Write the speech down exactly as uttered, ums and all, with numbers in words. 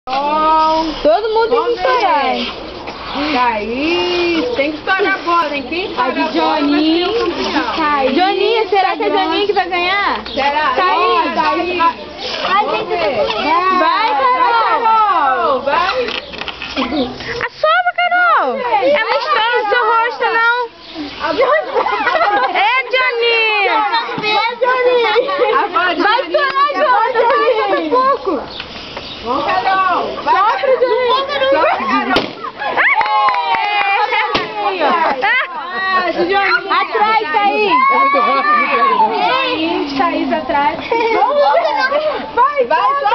Todo mundo tem que estourar. Thaís, tem que estourar a bola, tem que estourar a bola. Joninha. Joninha, será que é Joninha que vai ganhar? Será? Thaís, Thaís. Vai, vai, Carol. Vai. Assopra, Carol. É muito estranho o seu rosto, não. É, Joninha. Vai estourar, João. Tá faltando pouco. Vamos, Carol. Sopra, Joninha. Sopra, Carol. Atrás, Thaís! É muito rápido. Thaís, Thaís atrás. Vai, vai,